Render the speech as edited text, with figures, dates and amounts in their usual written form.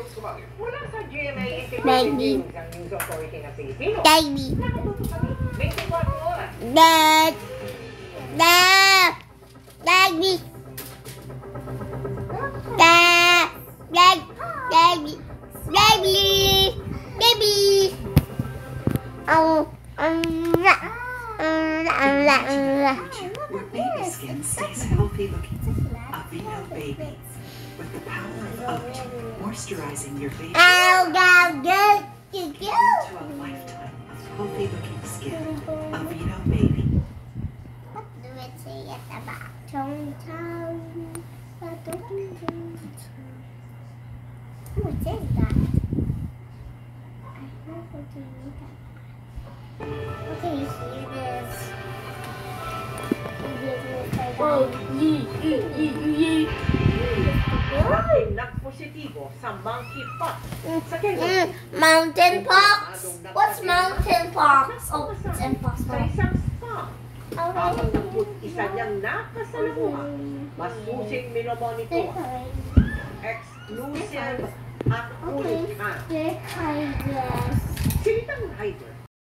Mula sa GMA Integrated News, ang news authority ng Pilipino. Nakatuto kami 24 oras. Where baby skin stays healthy looking. Avino Baby. With the power of oat, moisturizing your baby into a lifetime of healthy looking skin. Avino Baby. What is that? Okay, here it is. Maraming nagpositibo sa monkeypox sa Quezon. Mountainpox? What's mountainpox? Oh, it's impossible. Sa isang spa. Habang 21 niyang nakasalamuha, masusing minomonitor, exclusive at ulit. Silitang rider